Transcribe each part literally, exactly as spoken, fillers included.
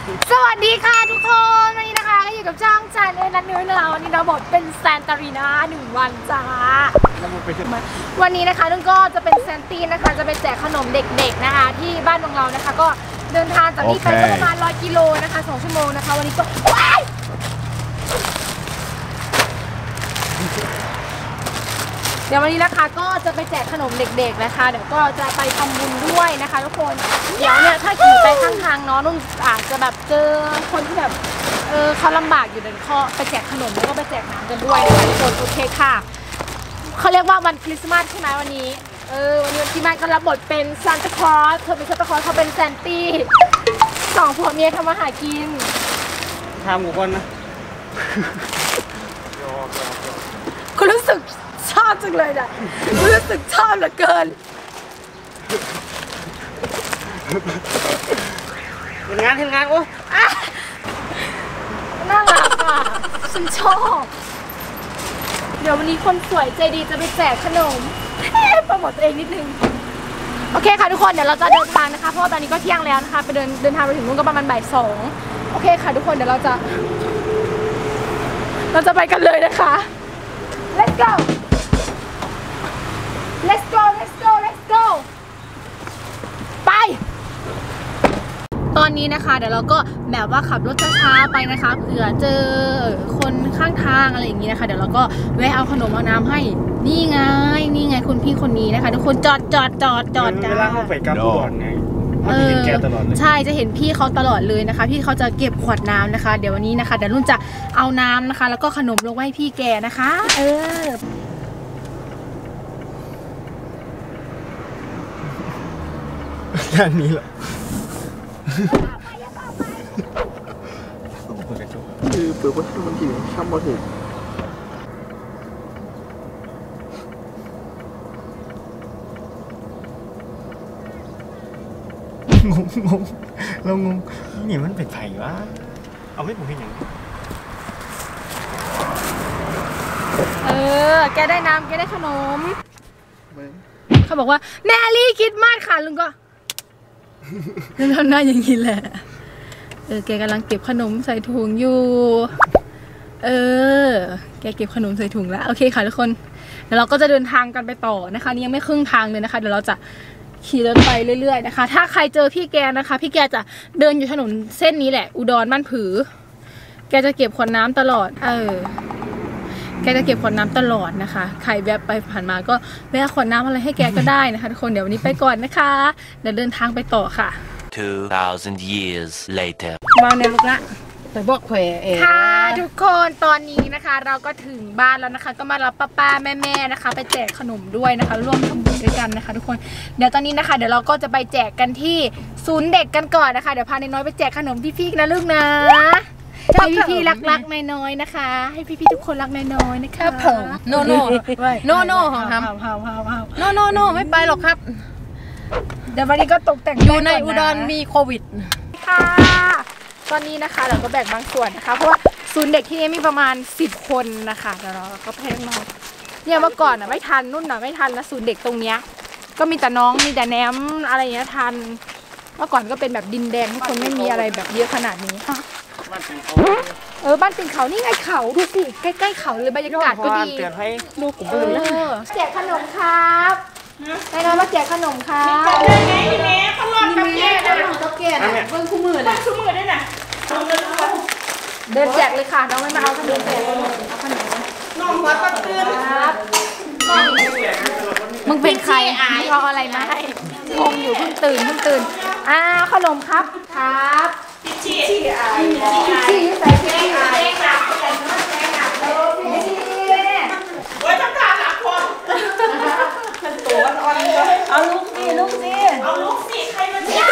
สวัสดีค่ะทุกคนวันนี้นะคะก็อยู่กับช่องจันเอ็นนัทนิวนะคะวันนี้เราบทเป็นแซนตารีนาหนึ่งวันจ้าวันนี้นะคะนุ่นก็จะเป็นแซนตี้นะคะจะไปแจกขนมเด็กๆนะคะที่บ้านของเรานะคะก็เดินทางจากนี้ไปก็ประมาณร้อยกิโลนะคะสองชั่วโมงนะคะวันนี้ก็ว้ายเดี๋ยววันนี้นะคะก็จะไปแจกขนมเด็กๆนะคะเดี๋ยวก็จะไปทำบุญด้วยนะคะทุกคนเดี๋ยวเนี่ยถ้าขี่ไปข้างทางเนาะนุ่นอาจจะแบบเจอคนที่แบบเออเขาลำบากอยู่เดี๋ยวเขาไปแจกขนมแล้วก็ไปแจกน้ำกันด้วยนะคะทุกคนโอเคค่ะเขาเรียกว่าวันคริสต์มาสใช่ไหมวันนี้เออวันนี้วันคริสต์มาสก็รับบทเป็นซานตาคลอสเธอเป็นซานตาคลอสเขาเป็นแซนตี้สองผัวเมียทำมาหากินทำกับคนนะคุณรู้สึกชอบจังเลยนะรู้สึกชอบเหลือเกินทำงานทำงานโอ้น่ารักอ่ะฉันชอบเดี๋ยววันนี้คนสวยใจดีจะไปแจกขนมโปรโมทตัวเองนิดนึงโอเคค่ะทุกคนเดี๋ยวเราจะเดินทางนะคะเพราะว่าตอนนี้ก็เที่ยงแล้วนะคะไปเดินเดินทางไปถึงนู่นก็ประมาณบ่ายสองโอเคค่ะทุกคนเดี๋ยวเราจะเราจะไปกันเลยนะคะ let's go let's go let's go let's go ไปตอนนี้นะคะเดี๋ยวเราก็แบบว่าขับรถช้าๆไปนะคะเผื่อเจอคนข้างทางอะไรอย่างนี้นะคะเดี๋ยวเราก็แวะเอาขนมเอาน้ำให้นี่ไงนี่ไงคุณพี่คนนี้นะคะทุกคนจอดจอดจอดจอดจ้าเวลาเขาไปกับก่อนไงเออใช่จะเห็นพี่เขาตลอดเลยนะคะพี่เขาจะเก็บขวดน้ำนะคะเดี๋ยววันนี้นะคะเดี๋ยวรุ่นจะเอาน้ำนะคะแล้วก็ขนมลงไว้ให้พี่แกนะคะเออด้านนี้เหรอคือเปิดประตูมันถี่ช่ำบอถึงงงงงเรางงนี่มันเป็นไผ่วะเอาไม่ผมเห็นอย่างนี้เออแกได้น้ำแกได้ขนมเขาบอกว่าแมรี่คิดมากค่ะลุงก็ลุงทำหน้าอย่างนี้แหละเออแกกำลังเก็บขนมใส่ถุงอยู่เออแกเก็บขนมใส่ถุงแล้วโอเคค่ะทุกคนเดี๋ยวเราก็จะเดินทางกันไปต่อนะคะนี่ยังไม่ครึ่งทางเลยนะคะเดี๋ยวเราจะขี่รถไปเรื่อยๆนะคะถ้าใครเจอพี่แกนะคะพี่แกจะเดินอยู่ถนนเส้นนี้แหละอุดรบ้านผือแกจะเก็บขวดน้ำตลอดเออแกจะเก็บขวดน้ำตลอดนะคะใครแวะไปผ่านมาก็แวะขวดน้ำอะไรให้แกก็ได้นะคะทุกคนเดี๋ยววันนี้ไปก่อนนะคะเดี๋ยวเดินทางไปต่อค่ะ two thousand years later วางในลูกละไปบอกแขวเองค่ะทุกคนตอนนี้นะคะเราก็ถึงบ้านแล้วนะคะก็มารับป้าป้าแม่แม่นะคะไปแจกขนมด้วยนะคะร่วมทำบุญด้วยกันนะคะทุกคนเดี๋ยวตอนนี้นะคะเดี๋ยวเราก็จะไปแจกกันที่ศูนย์เด็กกันก่อนนะคะเดี๋ยวพาน้อยๆไปแจกขนมพี่ๆนะลูกนะให้พี่ๆรักๆน้อยๆนะคะให้พี่ๆทุกคนรักน้อยๆนะคะเพิ่มโนโน่โนโน่ของทำโนโน่โนไม่ไปหรอกครับเดี๋ยววันนี้ก็ตกแต่งอยู่ในอุดรมีโควิดค่ะตอนนี้นะคะเราก็แบ่งบางส่วนนะคะเพราะว่าศูนย์เด็กที่นี่มีประมาณสิบคนนะคะเดี๋ยวเราก็แพงมาเนี่ยเมื่อก่อนอ่ะไม่ทันนุ่นอ่ะไม่ทันนะศูนย์เด็กตรงเนี้ยก็มีแต่น้องมีแต่แหนมอะไรเงี้ยทันเมื่อก่อนก็เป็นแบบดินแดงทุกคนไม่มีอะไรแบบเยอะขนาดนี้เออบ้านติ่งเขานี่ไงเขาดูสิใกล้ๆเขาเลยบรรยากาศก็ดีลูกผมเออแจกขนมครับได้ไงมาแจกขนมครับได้ไงพี่เมย์เขาลองกับแก่นะกับแก่นะเบิ้งคู่มือนะคู่มือได้น่ะเดินแจกเลยค่ะน้องไม่มาเอาขนมแจกเลยเอาขนมน้องหัวปัดตื่นครับมึงเป็นใครมึงเอาอะไรมาให้งงอยู่เพิ่งตื่นเพิ่งตื่นอ้าวขนมครับครับชี้ชี้ไอ้ชี้ใส่ชี้ไอ้โอ้ยต้องการหลักคนเอาลูกสิลูกสิเอาลูกสิใครมาเนี่ย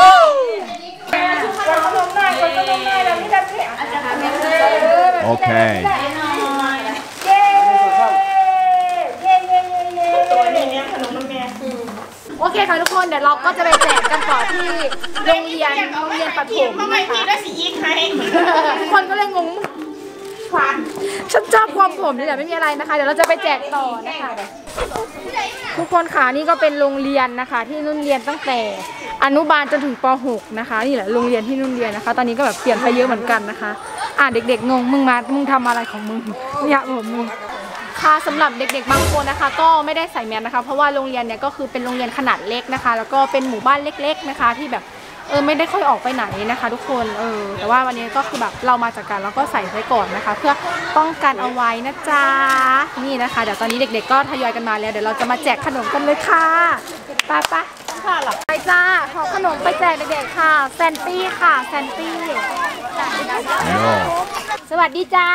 ขนมหน่อยขนมหน่อยเราไม่ได้เพี้ยโอเคเย้เย้เย้เย้เย้ตัวนี้เนี่ยขนมแม่โอเคค่ะทุกคนเดี๋ยวเราก็จะไปแจกกันต่อที่โรงเรียนโรงเรียนประถมทำไมพี่ได้สียิงให้คนก็เลยงงฟันฉันชอบความผมนี่แหละไม่มีอะไรนะคะเดี๋ยวเราจะไปแจกต่อนะคะทุกคนค่ะนี่ก็เป็นโรงเรียนนะคะ ที่นุ่นเรียนตั้งแต่อนุบาลจนถึงป หก นะคะนี่แหละโรงเรียนที่นุ่นเรียนนะคะ ตอนนี้ก็แบบเปลี่ยนไปเยอะเหมือนกันนะคะอ่ะเด็กๆงงมึงมามึงทำอะไรของมึงเนี่ยผมมึงค่ะสำหรับเด็กๆบางคนนะคะ ก็ไม่ได้ใส่แมสนะคะเพราะว่าโรงเรียนเนี่ยก็คือเป็นโรงเรียนขนาดเล็กนะคะ แล้วก็เป็นหมู่บ้านเล็กๆนะคะที่แบบเออไม่ได้ค่อยออกไปไหนนะคะ ทุกคนเออแต่ว่าวันนี้ก็คือแบบเรามาจากกันแล้วก็ใส่ไว้ก่อนนะคะ เพื่อป้องกันเอาไว้นะจ๊ะนี่นะคะเดี๋ยวตอนนี้เด็กๆก็ทยอยกันมาแล้วเดี๋ยวเราจะมาแจกขนมกันเลยค่ะไปไปค่ะหลับไปจ้าขอขนมไปแจกเด็กๆค่ะแซนตี้ค่ะแซนตี้สวัสดีจ้า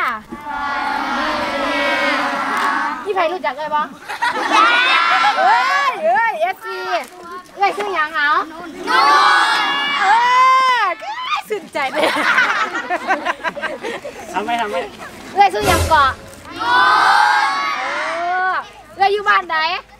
พี่ไพรู้จักเลยปะเอ้ยเอ้ยเอฟซีเอ้ยชื่อยังเหรอเออสุดใจเลยทำไหมทำไหมเอ้ยชื่อยังเกาะเออเอ้ยอยู่บ้านไหน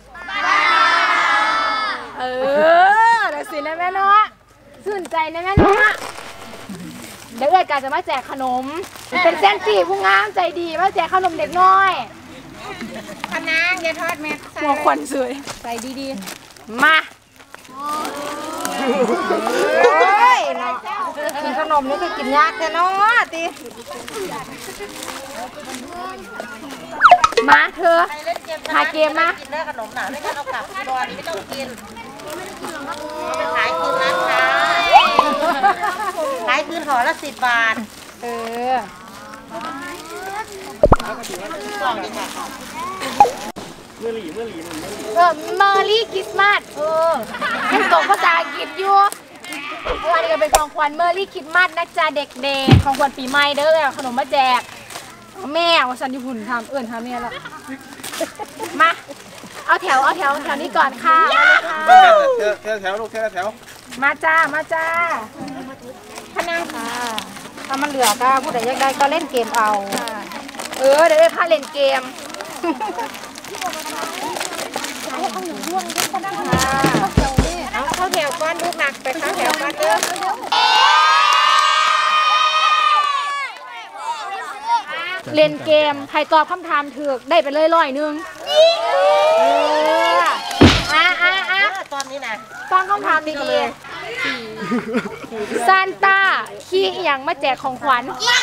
เออเดี๋ยวสินะแม่เนาะสุดใจนะแม่เนาะเดี๋ยวเอ้ยกาจะมาแจกขนมเป็นเส้นสีผู้งามใจดีมาแจกขนมเด็กน้อยพนังอย่าทอดแม่หัวควันสวยใส่ดีๆมาเฮ้ยกินขนมนี่ก็กินยากแต่เนาะตีมาเธอหาเกมมากินได้ขนมหนาไม่ต้องเอากลับก่อนไม่ต้องกินไปขายคืนนะคะขายคืนห่อละสิบบาทเออเมื่อหลีเมื่อหลีเมื่อหลีเออเมอรี่คริสต์มาสเออยังตกภาษาอังกฤษอยู่อันนี้ก็เป็นของขวัญเมอรี่คริสต์มาสนะจ๊ะเด็กๆของขวัญปีใหม่เด้อขนมมาแจกแม่ว่าสันติหุ่นทำเอื่นทำเนี่ยแล้วมาเอาแถวเอาแถวแถวนี้ก่อนค่ะมาเลยค่ะแถวแถวลูกแถวแถวมาจ้ามาจ้าพนังค่ะถ้ามันเหลือก็ผู้ใดอยากได้ก็เล่นเกมเอาเออเดี๋ยวได้พาเล่นเกมเอาเข้าแถวก้อนลูกหนักไปเข้าแถวก้อนเด้อเล่นเกมใครตอบคำถามถูกได้ไปเลยร้อยหนึ่งอ่ะอ่ะอ่ะตอนนี้นะฟังคำถามดีๆซานต้าขี้อย่างมาแจกของขวัญ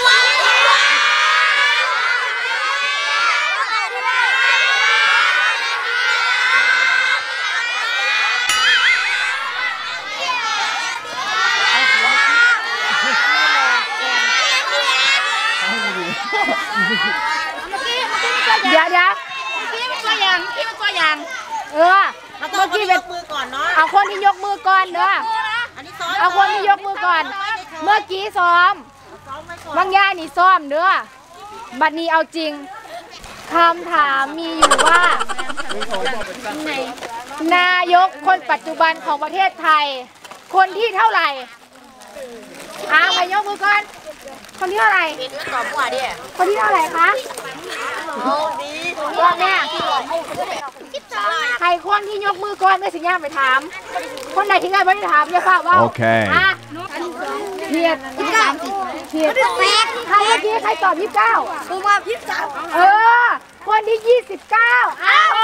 เดี๋ยวเดี๋ยวพี่เป็นตัวอย่างพี่เป็นตัวอย่างเออเมื่อกี้เป็นมือก่อนเนาะเอาคนที่ยกมือก่อนเด้อเอาคนที่ยกมือก่อนเมื่อกี้ซ้อมบางย่านี่ซ้อมเด้อบัดนี้เอาจริงคำถามมีอยู่ว่านายกคนปัจจุบันของประเทศไทยคนที่เท่าไหร่อ่ะใครยกมือก่อนคนที่เท่าไหร่เห็นแล้วตอบว่าดิคนที่เท่าไหร่คะโอ้ดีว่าแม่ใครคนที่ยกมือก่อนได้สิย่าไปถามคนไหนที่ได้ไม่ได้ถามอย่าฝากว่าโอเคอ่ะเพียรยี่สิบสามเพียรใครเมื่อกี้ใครตอบยี่สิบเก้าคือว่ายี่สิบสามเออคนที่ยี่สิบเก้าอ้าว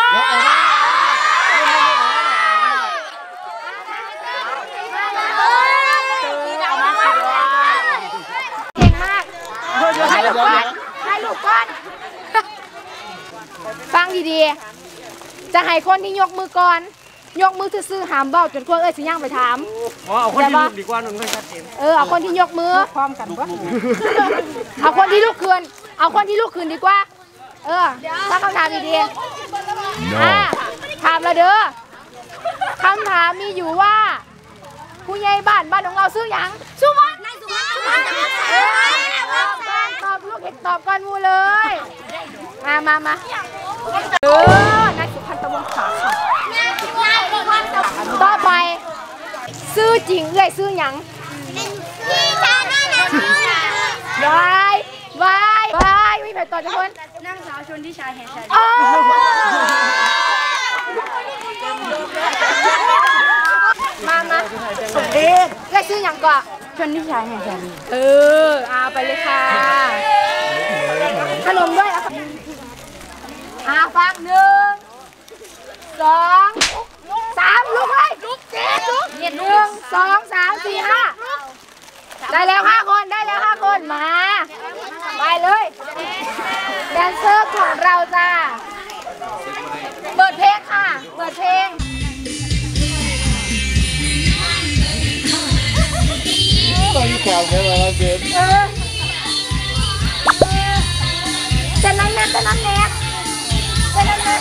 เก่งมากให้ลูกก่อนให้ลูกก่อนฟังดีๆจะให้คนที่ยกมือก่อนยกมือซื่อๆหามเบ้าจนกว่าเอ้ยสิย่างไปถามอ๋อเอาคนที่ลุกดีกว่าหนึ่งเลยชัดเจนเออเอาคนที่ยกมือพร้อมกันวะเอาคนที่ลุกคืนเอาคนที่ลุกคืนดีกว่าเออถ้าคำถามดีๆอ่ะถามละเด้อคำถามมีอยู่ว่าผู้ใหญ่บ้านบ้านของเราซื้อยังสุวรรณสุวรรณตอบลูกเห็นตอบก่อนมูเลยมามามาเออนายสุพรรณตะวันขาค่ะต่อไปซื้อจริงเอ้ยซื้อยังวายวายวายมีแผ่นต่อทุกคนนั่งสาวชนที่ชายแห่งชายมามาสมเด็จเอ้ยซื้อยังก่อนชนที่ชายแห่งชายเออเอาไปเลยค่ะขนมด้วยอ่าฟังหนึ่งสองสามลุกเลยลุกเจ็ดลุกหนึ่งสองสามสี่ห้าได้แล้วห้าคนได้แล้วห้าคนมาไปเลยแดนเซอร์ของเราจ้าเปิดเพลงค่ะเปิดเพลงต้องมีข่าวแค่ว่าเราเจ็บเออเต้นนั้นแน่เต้นนั้นแน่เต้นนั้นแน่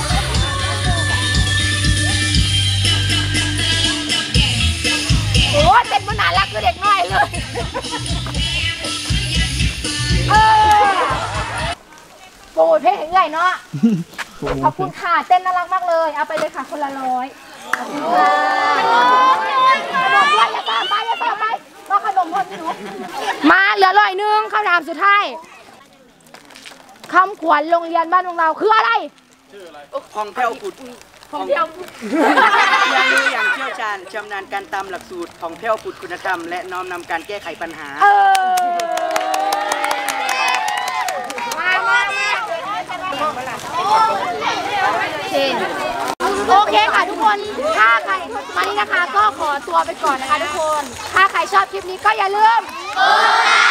โอ้เต้นมันน่ารักคือเด็กน้อยเลยเออโปรดเพลงใหญ่เนาะขอบคุณค่ะเต้นน่ารักมากเลยเอาไปเลยค่ะคนละร้อยขอบคุณค่ะขนมด้วยอย่าตามไปอย่าตามไปรอขนมคนหนูมาเหลือร้อยนึงคำถามสุดท้ายคำขวัญโรงเรียนบ้านของเราคืออะไรของแพ้วขุดของแพ้วยังรู้อย่างเชี่ยวชาญชำนาญการตามหลักสูตรของแพ้วขุดคุณธรรมและน้อมนำการแก้ไขปัญหาเออมามามาโอเคค่ะทุกคนถ้าใครมานี่นะคะก็ขอตัวไปก่อนนะคะทุกคนถ้าใครชอบคลิปนี้ก็อย่าลืมกดไล